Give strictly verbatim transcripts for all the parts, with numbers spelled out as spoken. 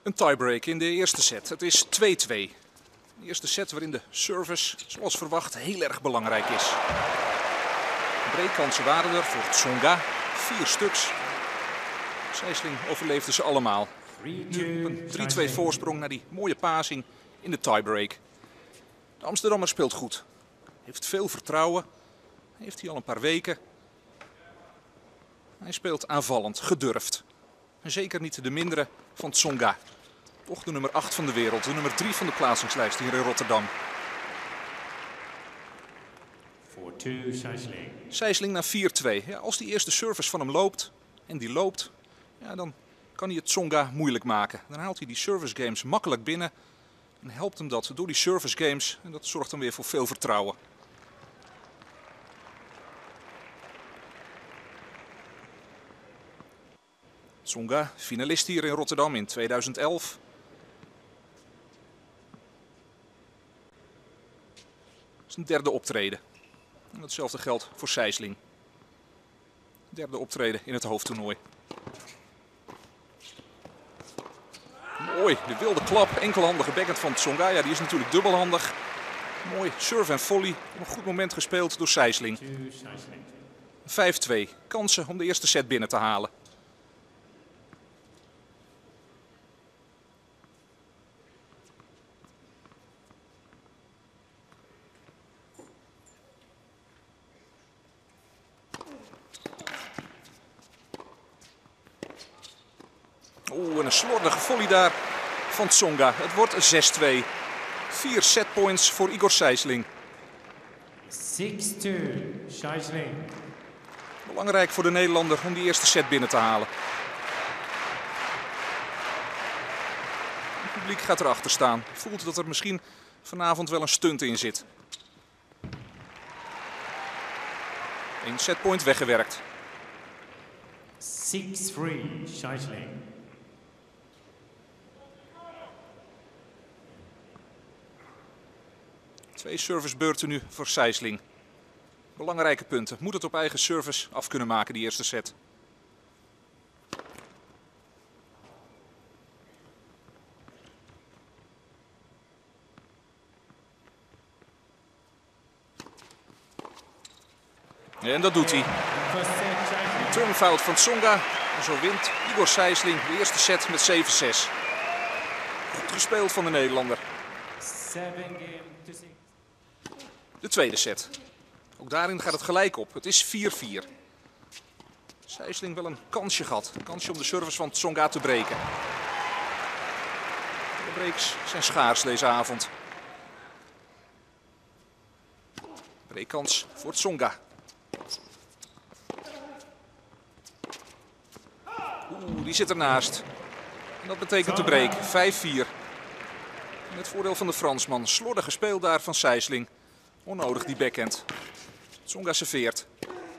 Een tiebreak in de eerste set. Het is twee twee. De eerste set waarin de service, zoals verwacht, heel erg belangrijk is. Breakkansen waren er voor Tsonga. Vier stuks. Sijsling overleefde ze allemaal. Nu een drie twee voorsprong naar die mooie passing in de tiebreak. De Amsterdammer speelt goed. Heeft veel vertrouwen. Heeft hij al een paar weken. Hij speelt aanvallend, gedurfd. En zeker niet de mindere van Tsonga. Toch de nummer acht van de wereld, de nummer drie van de plaatsingslijst hier in Rotterdam. voor twee Sijsling. Sijsling naar vier twee. Ja, als die eerste service van hem loopt, en die loopt, ja, dan kan hij het Tsonga moeilijk maken. Dan haalt hij die service games makkelijk binnen. En helpt hem dat door die service games. En dat zorgt dan weer voor veel vertrouwen. Tsonga, finalist hier in Rotterdam in tweeduizend elf. Zijn derde optreden. En hetzelfde geldt voor Sijsling. Derde optreden in het hoofdtoernooi. Mooi, de wilde klap, enkelhandige backhand van Tsonga. Ja, die is natuurlijk dubbelhandig. Mooi, serve en volley. Op een goed moment gespeeld door Sijsling. vijf twee, kansen om de eerste set binnen te halen. Oeh, en een slordige volley daar van Tsonga. Het wordt zes twee. Vier setpoints voor Igor Sijsling. zes twee Sijsling. Belangrijk voor de Nederlander om die eerste set binnen te halen. Het publiek gaat erachter staan. Voelt dat er misschien vanavond wel een stunt in zit. Eén setpoint weggewerkt. zes drie Sijsling. Twee servicebeurten nu voor Sijsling. Belangrijke punten. Moet het op eigen service af kunnen maken, die eerste set. En dat doet hij. Turnfout van Tsonga. En zo wint Igor Sijsling de eerste set met zeven zes. Goed gespeeld van de Nederlander. De tweede set. Ook daarin gaat het gelijk op. Het is vier vier. Sijsling wel een kansje gehad. Een kansje om de service van Tsonga te breken. De breaks zijn schaars deze avond. Breakkans voor Tsonga. Oeh, die zit ernaast. En dat betekent de break. vijf vier. In het voordeel van de Fransman. Slordig gespeeld daar van Sijsling. Onnodig die backhand. Tsonga serveert.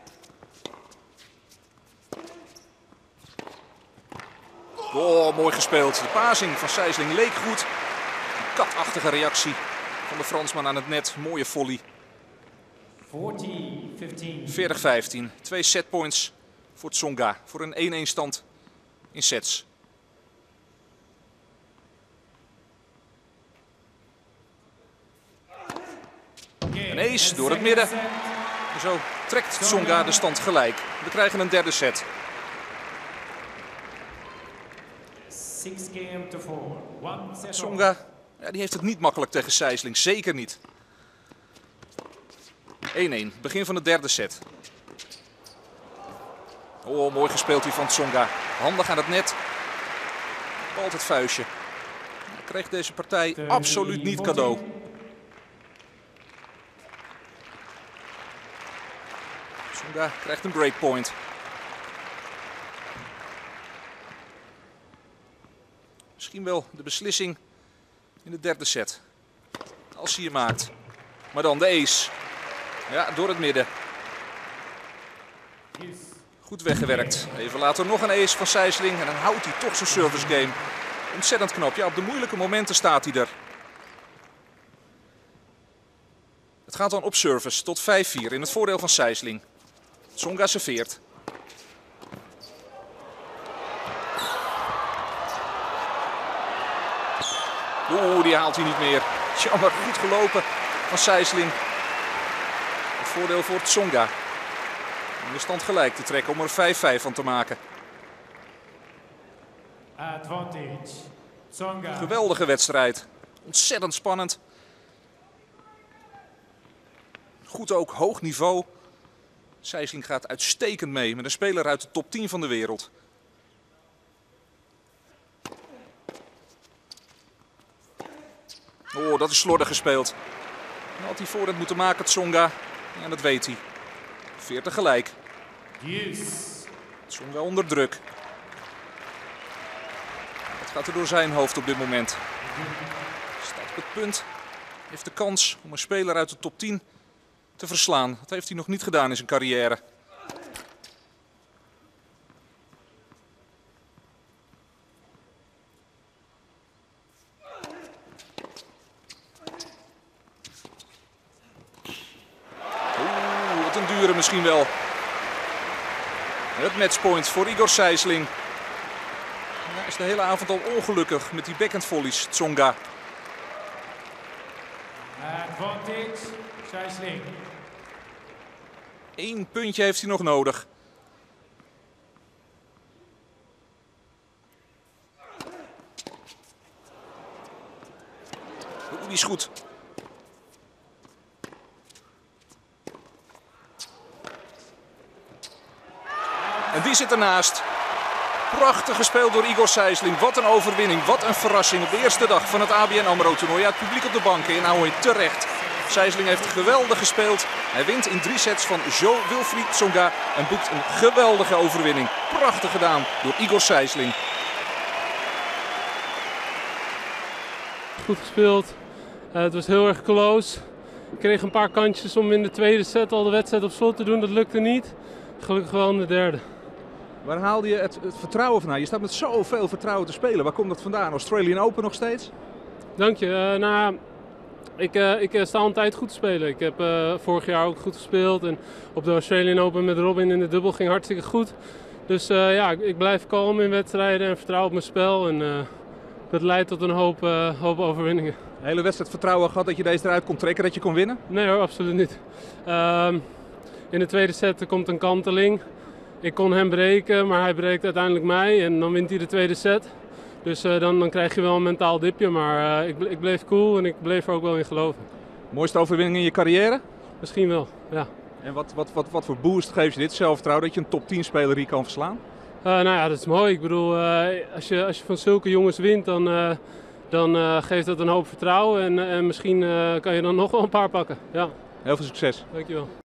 Oh, mooi gespeeld. De passing van Sijsling leek goed. Een katachtige reactie van de Fransman aan het net. Mooie volley. veertig vijftien. Twee setpoints voor Tsonga. Voor een één één stand in sets. Een ace door het midden. En zo trekt Tsonga de stand gelijk. We krijgen een derde set. Tsonga, ja, die heeft het niet makkelijk tegen Sijsling. Zeker niet. één één. Begin van de derde set. Oh, mooi gespeeld hier van Tsonga. Handig aan het net. Balt het vuistje. Hij kreeg deze partij absoluut niet cadeau. Tsonga krijgt een breakpoint. Misschien wel de beslissing in de derde set. Als hij je maakt. Maar dan de ace. Ja, door het midden. Goed weggewerkt. Even later nog een ace van Sijsling. En dan houdt hij toch zijn service game. Ontzettend knap. Ja, op de moeilijke momenten staat hij er. Het gaat dan op service tot vijf vier in het voordeel van Sijsling. Tsonga serveert. Oeh, die haalt hij niet meer. Jammer, goed gelopen van Sijsling. Het voordeel voor Tsonga. Om de stand gelijk te trekken om er vijf vijf van te maken. Advantage. Tsonga. Geweldige wedstrijd. Ontzettend spannend. Goed ook, hoog niveau. Sijsling gaat uitstekend mee met een speler uit de top tien van de wereld. Oh, dat is slordig gespeeld. Dan had hij voorhand moeten maken, Tsonga. En dat weet hij. veertig gelijk. Deuce. Tsonga onder druk. Wat gaat er door zijn hoofd op dit moment? Staat op het punt. Heeft de kans om een speler uit de top tien te verslaan. Dat heeft hij nog niet gedaan in zijn carrière. Oeh, wat een dure misschien wel. Het matchpoint voor Igor Sijsling. Hij is de hele avond al ongelukkig met die backhand volleys, Tsonga. Advantage. Sijsling. Eén puntje heeft hij nog nodig. Oeh, die is goed. En die zit ernaast. Prachtig gespeeld door Igor Sijsling. Wat een overwinning, wat een verrassing op de eerste dag van het A B N AMRO toernooi. Ja, het publiek op de banken in Ahoy terecht. Sijsling heeft geweldig gespeeld. Hij wint in drie sets van Jo Wilfried Tsonga en boekt een geweldige overwinning. Prachtig gedaan door Igor Sijsling. Goed gespeeld. Uh, het was heel erg close. Ik kreeg een paar kantjes om in de tweede set al de wedstrijd op slot te doen. Dat lukte niet. Gelukkig wel in de derde. Waar haalde je het, het vertrouwen vandaan? Je staat met zoveel vertrouwen te spelen. Waar komt dat vandaan? Australian Open nog steeds? Dank je. Uh, nou, ik, uh, ik uh, sta al een tijd goed te spelen. Ik heb uh, vorig jaar ook goed gespeeld. En op de Australian Open met Robin in de dubbel ging hartstikke goed. Dus uh, ja, ik, ik blijf kalm in wedstrijden en vertrouw op mijn spel. En uh, dat leidt tot een hoop, uh, hoop overwinningen. De hele wedstrijd vertrouwen gehad dat je deze eruit kon trekken, dat je kon winnen? Nee hoor, absoluut niet. Uh, in de tweede set komt een kanteling. Ik kon hem breken, maar hij breekt uiteindelijk mij en dan wint hij de tweede set. Dus uh, dan, dan krijg je wel een mentaal dipje, maar uh, ik, ik bleef cool en ik bleef er ook wel in geloven. Mooiste overwinning in je carrière? Misschien wel, ja. En wat, wat, wat, wat voor boost geeft je dit zelfvertrouwen dat je een top tien speler hier kan verslaan? Uh, nou ja, dat is mooi. Ik bedoel, uh, als, je, als je van zulke jongens wint, dan, uh, dan uh, geeft dat een hoop vertrouwen en, uh, en misschien uh, kan je dan nog wel een paar pakken. Ja. Heel veel succes. Dankjewel.